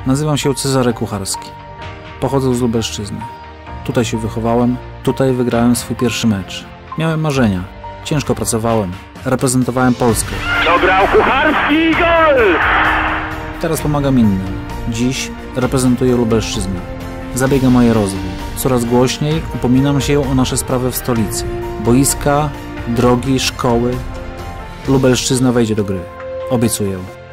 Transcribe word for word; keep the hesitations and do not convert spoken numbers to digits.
Nazywam się Cezary Kucharski. Pochodzę z Lubelszczyzny. Tutaj się wychowałem, tutaj wygrałem swój pierwszy mecz. Miałem marzenia, ciężko pracowałem, reprezentowałem Polskę. Dograł Kucharski, gol! Teraz pomagam innym. Dziś reprezentuję Lubelszczyznę. Zabiegam o jej rozwój. Coraz głośniej upominam się o nasze sprawy w stolicy. Boiska, drogi, szkoły. Lubelszczyzna wejdzie do gry. Obiecuję.